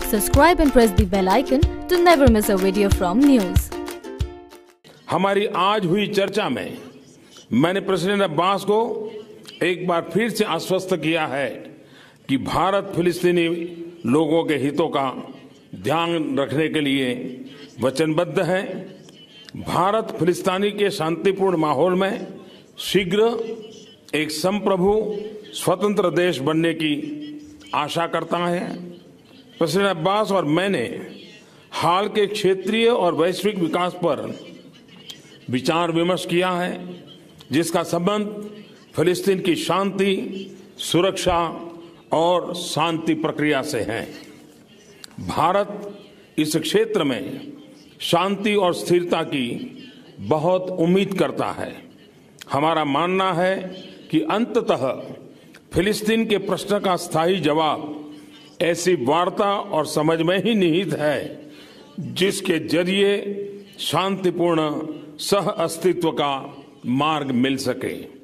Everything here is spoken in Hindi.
Subscribe and press the bell icon to never miss a video from NYOOOZ. हमारी आज हुई चर्चा में मैंने प्रेसिडेंट अब्बास को एक बार फिर से आश्वस्त किया है कि भारत फिलिस्तीनी लोगों के हितों का ध्यान रखने के लिए वचनबद्ध है। भारत फिलिस्तीनी के शांतिपूर्ण माहौल में शीघ्र एक संप्रभु स्वतंत्र देश बनने की आशा करता है। प्रेसिडेंट अब्बास और मैंने हाल के क्षेत्रीय और वैश्विक विकास पर विचार विमर्श किया है, जिसका संबंध फिलिस्तीन की शांति, सुरक्षा और शांति प्रक्रिया से है। भारत इस क्षेत्र में शांति और स्थिरता की बहुत उम्मीद करता है। हमारा मानना है कि अंततः फिलिस्तीन के प्रश्न का स्थायी जवाब ऐसी वार्ता और समझ में ही निहित है, जिसके जरिए शांतिपूर्ण सह अस्तित्व का मार्ग मिल सके।